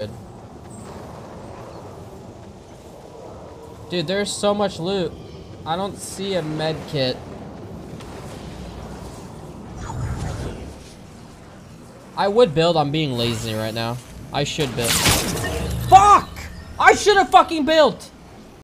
Dude, there's so much loot. I don't see a med kit. I would build. I'm being lazy right now. I should build. Fuck! I should have fucking built!